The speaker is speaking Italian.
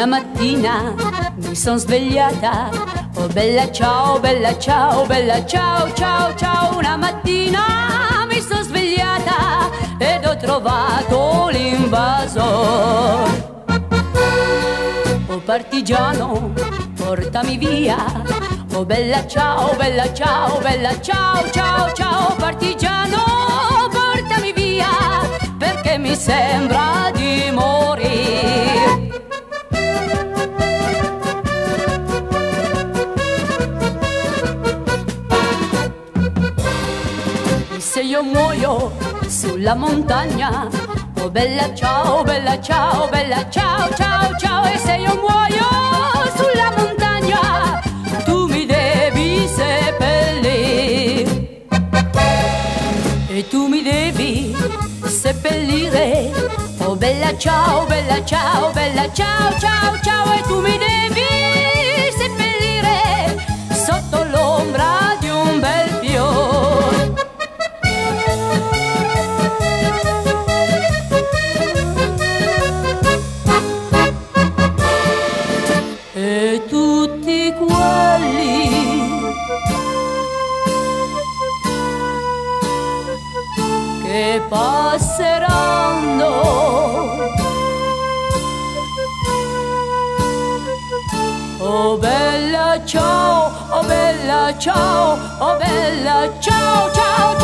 mattina mi son svegliata, oh bella ciao, bella ciao, bella ciao, ciao, ciao. Una mattina mi son svegliata ed ho trovato l'invasor. Oh partigiano, portami via, oh bella ciao, bella ciao, bella ciao, ciao, ciao. Partigiano, portami via, perché mi sembra di morire. Se io muoio sulla montagna, oh bella ciao, bella ciao, bella ciao, ciao, ciao. E se io muoio sulla montagna, tu mi devi seppellire. E tu mi devi seppellire, oh bella ciao, bella ciao, bella ciao, ciao, ciao. E tu mi devi seppellire sotto l'ombra di un bel fiore. E tutti quelli che passeranno, oh bella ciao, oh bella ciao, oh bella ciao, ciao.